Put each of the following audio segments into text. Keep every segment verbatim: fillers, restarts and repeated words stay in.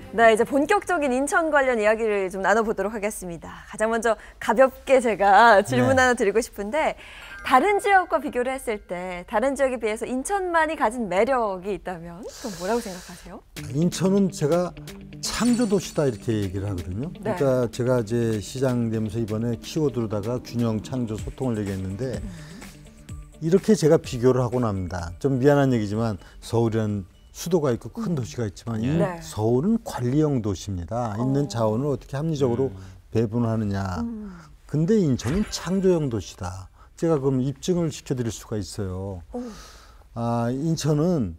네, 이제 본격적인 인천 관련 이야기를 좀 나눠보도록 하겠습니다. 가장 먼저 가볍게 제가 질문 네. 하나 드리고 싶은데 다른 지역과 비교를 했을 때 다른 지역에 비해서 인천만이 가진 매력이 있다면 또 뭐라고 생각하세요? 인천은 제가 창조 도시다 이렇게 얘기를 하거든요. 네. 그러니까 제가 이제 시장 되면서 이번에 키워드로다가 균형, 창조, 소통을 얘기했는데 음. 이렇게 제가 비교를 하고 납니다. 좀 미안한 얘기지만 서울이라는 수도가 있고 큰 도시가 있지만 네. 서울은 관리형 도시입니다. 어. 있는 자원을 어떻게 합리적으로 음. 배분하느냐. 음. 근데 인천은 창조형 도시다. 제가 그럼 입증을 시켜드릴 수가 있어요. 오. 아, 인천은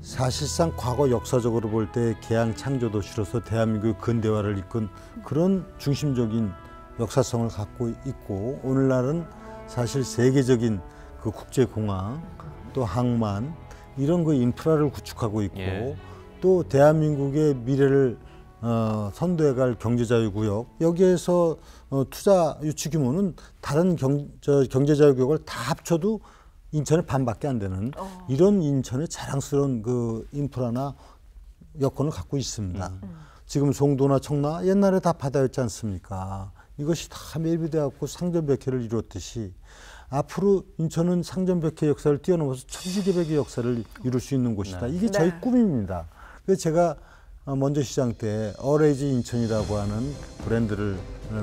사실상 과거 역사적으로 볼 때 개항 창조 도시로서 대한민국의 근대화를 이끈 그런 중심적인 역사성을 갖고 있고 오늘날은 사실 세계적인 그 국제공항 또 항만 이런 그 인프라를 구축하고 있고 예. 또 대한민국의 미래를 어, 선도해갈 경제자유구역 여기에서 어, 투자 유치 규모는 다른 경, 저, 경제자유구역을 다 합쳐도 인천의 반밖에 안 되는 어. 이런 인천의 자랑스러운 그 인프라나 여건을 갖고 있습니다. 음. 지금 송도나 청라 옛날에 다 바다였지 않습니까? 이것이 다 매비되어 갖고 상전벽해를 이루었듯이 앞으로 인천은 상전벽해 역사를 뛰어넘어서 천지개벽의 역사를 이룰 수 있는 곳이다. 네. 이게 저희 네. 꿈입니다. 그래서 제가 먼저 시장 때 어레이지 인천이라고 하는 브랜드를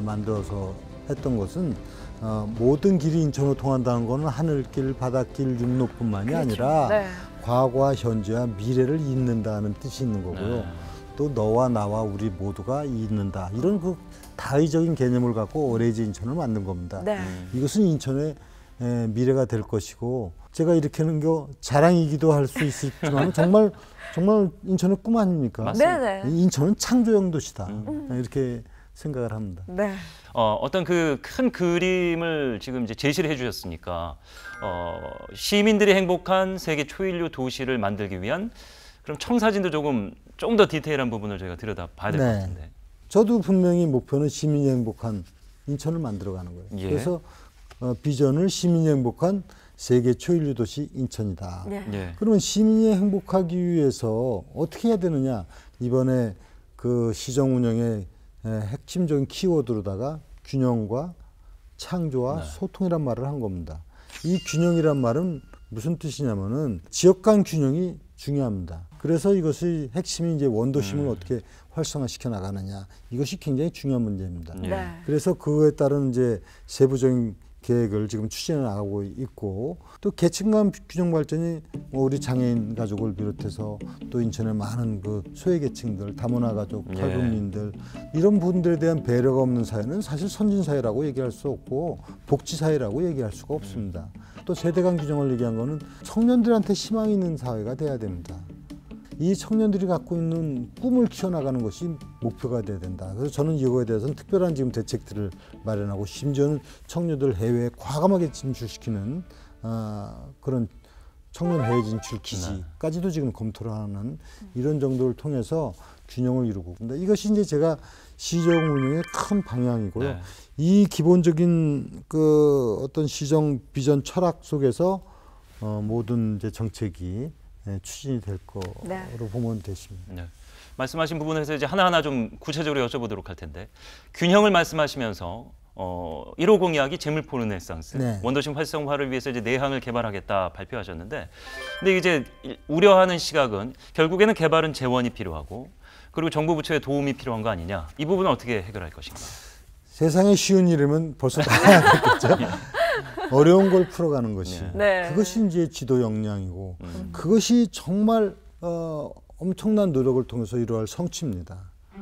만들어서 했던 것은 어, 모든 길이 인천으로 통한다는 것은 하늘길, 바닷길, 육로뿐만이 그렇죠. 아니라 네. 과거와 현재와 미래를 잇는다는 뜻이 있는 거고요. 네. 또 너와 나와 우리 모두가 잇는다. 이런 그 다의적인 개념을 갖고 어레이지 인천을 만든 겁니다. 네. 이것은 인천의 에, 미래가 될 것이고 제가 이렇게 하는 게 자랑이기도 할 수 있지만 정말 정말 인천의 꿈 아닙니까? 네네. 인천은 창조형 도시다. 음. 이렇게 생각을 합니다. 네. 어, 어떤 그 큰 그림을 지금 이제 제시를 해주셨으니까 어, 시민들이 행복한 세계 초일류 도시를 만들기 위한 그럼 청사진도 조금 좀 더 디테일한 부분을 저희가 들여다 봐야 될 것 네. 같은데. 저도 분명히 목표는 시민이 행복한 인천을 만들어가는 거예요. 예. 그래서 어, 비전을 시민이 행복한 세계 초일류 도시 인천이다. 예. 예. 그러면 시민이 행복하기 위해서 어떻게 해야 되느냐? 이번에 그 시정 운영의 핵심적인 키워드로다가 균형과 창조와 네. 소통이란 말을 한 겁니다. 이 균형이란 말은 무슨 뜻이냐면은 지역 간 균형이 중요합니다. 그래서 이것의 핵심이 이제 원도심을 음. 어떻게 활성화시켜 나가느냐 이것이 굉장히 중요한 문제입니다. 네. 그래서 그거에 따른 이제 세부적인 계획을 지금 추진해 나가고 있고 또 계층 간 균형 발전이 우리 장애인 가족을 비롯해서 또 인천의 많은 그 소외계층들, 다문화 가족, 탈북민들 이런 분들에 대한 배려가 없는 사회는 사실 선진 사회라고 얘기할 수 없고 복지 사회라고 얘기할 수가 없습니다. 또 세대 간 균형을 얘기한 거는 청년들한테 희망이 있는 사회가 돼야 됩니다. 이 청년들이 갖고 있는 꿈을 키워나가는 것이 목표가 돼야 된다. 그래서 저는 이거에 대해서는 특별한 지금 대책들을 마련하고 심지어는 청년들 해외에 과감하게 진출시키는 어, 그런 청년 해외 진출 기지까지도 지금 검토를 하는 이런 정도를 통해서 균형을 이루고 있습니다. 이것이 이제 제가 시정 운영의 큰 방향이고요. 네. 이 기본적인 그 어떤 시정 비전 철학 속에서 어, 모든 이제 정책이 네, 추진이 될 거로 네. 보면 되십니다. 네. 말씀하신 부분에서 이제 하나하나 좀 구체적으로 여쭤보도록 할 텐데 균형을 말씀하시면서 어, 일오공 이야기 재물포 르네상스 네. 원도심 활성화를 위해서 이제 내항을 개발하겠다 발표하셨는데 근데 이제 우려하는 시각은 결국에는 개발은 재원이 필요하고 그리고 정부 부처의 도움이 필요한 거 아니냐 이 부분은 어떻게 해결할 것인가? 세상에 쉬운 일이면 벌써 다 해야겠죠. 어려운 걸 풀어가는 것이 네. 그것이 이제 지도 역량이고 음. 그것이 정말 어, 엄청난 노력을 통해서 이루어갈 성취입니다.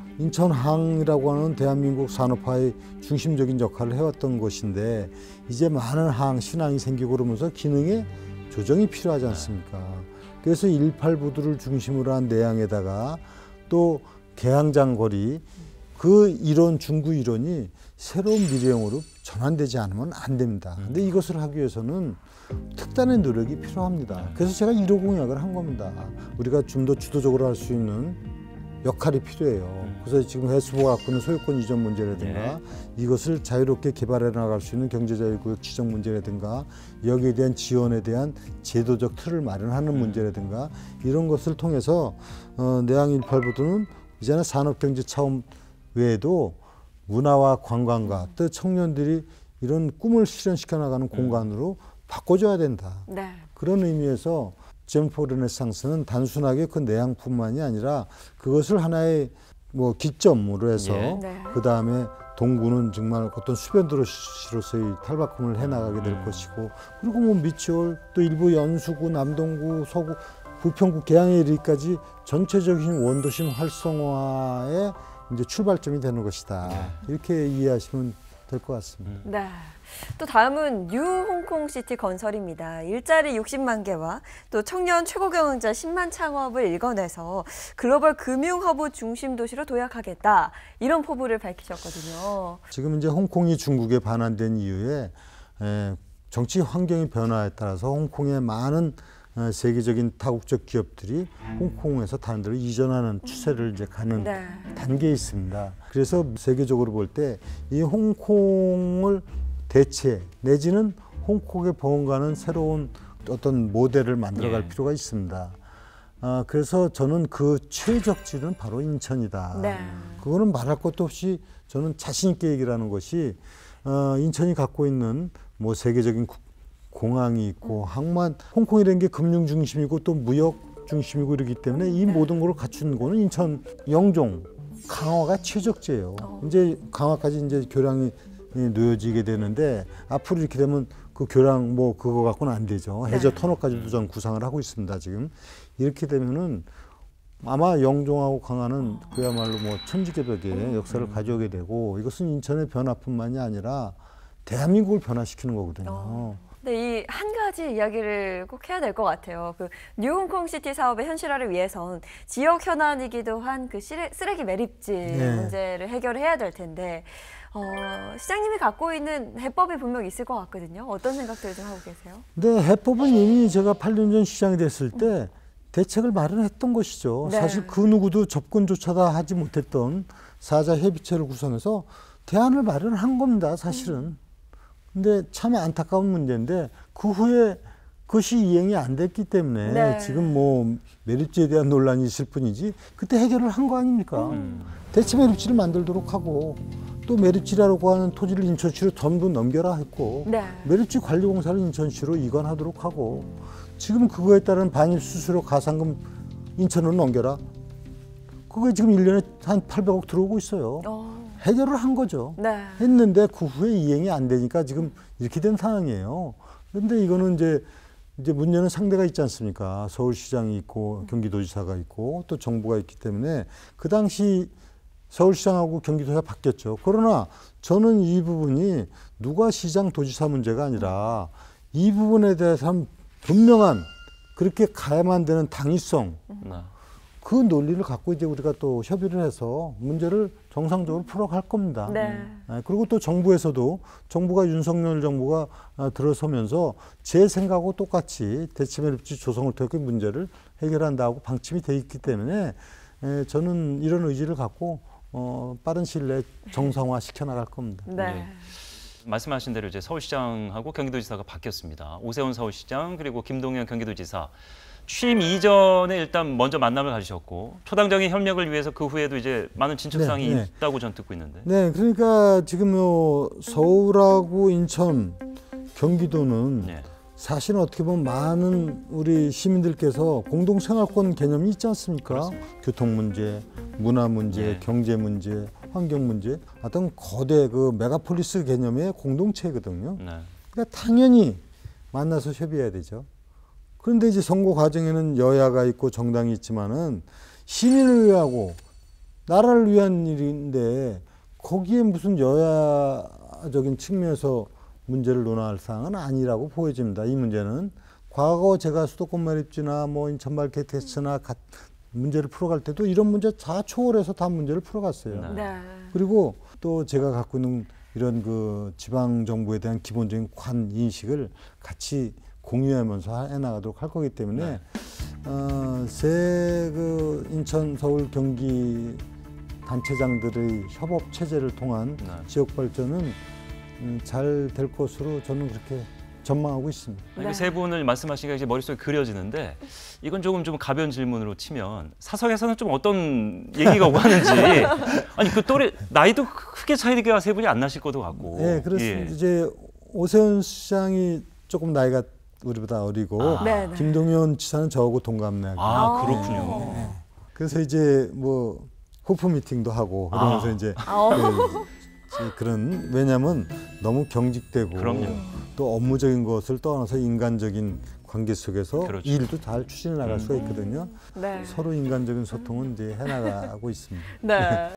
인천항이라고 하는 대한민국 산업화의 중심적인 역할을 해왔던 것인데 이제 많은 항, 신항이 생기고 그러면서 기능의 조정이 필요하지 않습니까? 그래서 일팔 부두를 중심으로 한 내항에다가 또 개항장 거리 그 이론, 중구 이론이 새로운 미래형으로 전환되지 않으면 안 됩니다. 근데 이것을 하기 위해서는 특단의 노력이 필요합니다. 그래서 제가 일호 공약을 한 겁니다. 우리가 좀 더 주도적으로 할 수 있는 역할이 필요해요. 그래서 지금 해수부가 갖고 있는 소유권 이전 문제라든가 이것을 자유롭게 개발해 나갈 수 있는 경제자유구역 지정 문제라든가 여기에 대한 지원에 대한 제도적 틀을 마련하는 문제라든가 이런 것을 통해서 어, 내항 일팔 부두는 이제는 산업경제 차원 외에도 문화와 관광과 또 청년들이 이런 꿈을 실현시켜 나가는 공간으로 바꿔줘야 된다. 네. 그런 의미에서 제물포 르네상스는 단순하게 그 내향뿐만이 아니라 그것을 하나의 뭐 기점으로 해서 예. 네. 그 다음에 동구는 정말 어떤 수변도로시로서의 탈바꿈을 해나가게 될 것이고, 그리고 뭐 미추홀 또 일부 연수구, 남동구, 서구, 부평구, 계양에 이르기까지 전체적인 원도심 활성화의 이제 출발점이 되는 것이다. 이렇게 이해하시면 될 것 같습니다. 네. 또 다음은 뉴 홍콩시티 건설입니다. 일자리 육십만 개와 또 청년 최고 경영자 십만 창업을 일궈내서 글로벌 금융 허브 중심 도시로 도약하겠다. 이런 포부를 밝히셨거든요. 지금 이제 홍콩이 중국에 반환된 이후에 에, 정치 환경의 변화에 따라서 홍콩의 많은 어, 세계적인 다국적 기업들이 홍콩에서 다른 데로 이전하는 추세를 이제 가는 네. 단계에 있습니다. 그래서 세계적으로 볼 때 이 홍콩을 대체 내지는 홍콩에 버금가는 새로운 어떤 모델을 만들어갈 예. 필요가 있습니다. 아, 그래서 저는 그 최적지는 바로 인천이다. 네. 그거는 말할 것도 없이 저는 자신 있게 얘기를 하는 것이 어, 인천이 갖고 있는 뭐 세계적인 국, 공항이 있고 항만, 홍콩이라는 게 금융 중심이고 또 무역 중심이고 이러기 때문에 이 모든 걸 갖춘 거는 인천, 영종, 강화가 최적지예요. 어. 이제 강화까지 이제 교량이 놓여지게 되는데 앞으로 이렇게 되면 그 교량 뭐 그거 갖고는 안 되죠. 해저 네. 터널까지도 전 구상을 하고 있습니다. 지금 이렇게 되면은 아마 영종하고 강화는 그야말로 뭐 천지개벽의 역사를 가져오게 되고, 이것은 인천의 변화뿐만이 아니라 대한민국을 변화시키는 거거든요. 어. 네, 이 한 가지 이야기를 꼭 해야 될 것 같아요. 그 뉴홍콩시티 사업의 현실화를 위해선 지역 현안이기도 한 그 쓰레기 매립지 네. 문제를 해결해야 될 텐데 어, 시장님이 갖고 있는 해법이 분명 있을 것 같거든요. 어떤 생각들을 좀 하고 계세요? 근데 해법은 이미 제가 팔 년 전 시장이 됐을 때 대책을 마련했던 것이죠. 네. 사실 그 누구도 접근조차 다 하지 못했던 사자 협의체를 구성해서 대안을 마련한 겁니다. 사실은. 근데 참 안타까운 문제인데 그 후에 그것이 이행이 안 됐기 때문에 네. 지금 뭐 매립지에 대한 논란이 있을 뿐이지 그때 해결을 한 거 아닙니까? 음. 대체 매립지를 만들도록 하고 또 매립지라고 하는 토지를 인천시로 전부 넘겨라 했고 네. 매립지 관리공사를 인천시로 이관하도록 하고 지금 그거에 따른 반입 수수료 가산금 인천으로 넘겨라. 그게 지금 일 년에 한 팔백억 들어오고 있어요. 어. 해결을 한 거죠. 네. 했는데 그 후에 이행이 안 되니까 지금 이렇게 된 상황이에요. 그런데 이거는 이제 이제 문제는 상대가 있지 않습니까? 서울시장이 있고 경기도지사가 있고 또 정부가 있기 때문에 그 당시 서울시장하고 경기도지사 바뀌었죠. 그러나 저는 이 부분이 누가 시장 도지사 문제가 아니라 이 부분에 대해서 한 분명한 그렇게 가야만 되는 당위성, 네. 그 논리를 갖고 이제 우리가 또 협의를 해서 문제를 정상적으로 풀어갈 겁니다. 네. 그리고 또 정부에서도 정부가 윤석열 정부가 들어서면서 제 생각하고 똑같이 대치매립지 조성을 통해 문제를 해결한다고 방침이 돼 있기 때문에 저는 이런 의지를 갖고 어, 빠른 시일 내에 정상화 시켜 나갈 겁니다. 네. 네. 말씀하신 대로 이제 서울시장하고 경기도지사가 바뀌었습니다. 오세훈 서울시장 그리고 김동연 경기도지사. 취임 이전에 일단 먼저 만남을 가지셨고 초당적인 협력을 위해서 그 후에도 이제 많은 진척사항이 네, 네. 있다고 전 듣고 있는데. 네, 그러니까 지금 요 서울하고 인천, 경기도는 네. 사실은 어떻게 보면 많은 우리 시민들께서 공동생활권 개념이 있지 않습니까? 그렇습니다. 교통 문제, 문화 문제, 네. 경제 문제, 환경 문제, 어떤 거대 그 메가폴리스 개념의 공동체거든요. 네. 그러니까 당연히 만나서 협의해야 되죠. 그런데 이제 선거 과정에는 여야가 있고 정당이 있지만은 시민을 위하고 나라를 위한 일인데 거기에 무슨 여야적인 측면에서 문제를 논할 사항은 아니라고 보여집니다. 이 문제는 과거 제가 수도권 매립지나 뭐 인천발 케이티엑스나 문제를 풀어갈 때도 이런 문제 다 초월해서 다 문제를 풀어갔어요. 네. 그리고 또 제가 갖고 있는 이런 그 지방 정부에 대한 기본적인 관 인식을 같이 공유하면서 해나가도록 할 거기 때문에 네. 어, 새 그 인천, 서울, 경기 단체장들의 협업 체제를 통한 네. 지역 발전은 음, 잘 될 것으로 저는 그렇게 전망하고 있습니다. 아니, 네. 그 세 분을 말씀하시니까 이제 머릿속에 그려지는데 이건 조금 좀 가벼운 질문으로 치면 사석에서는 좀 어떤 얘기가 오고 하는지 아니 그 또래 나이도 크게 차이가 세 분이 안 나실 것도 같고. 네, 그렇습니다. 예. 이제 오세훈 시장이 조금 나이가 우리보다 어리고 아. 네, 네. 김동연 지사는 저하고 동갑내고. 아 그렇군요. 네. 그래서 이제 뭐 호프 미팅도 하고 그러면서 아. 이제 어. 그, 그런 왜냐하면 너무 경직되고 그럼요. 또 업무적인 것을 떠나서 인간적인 관계 속에서 그렇죠. 일도 잘 추진해 나갈 음. 수가 있거든요. 네. 서로 인간적인 소통은 이제 해나가고 있습니다. 네.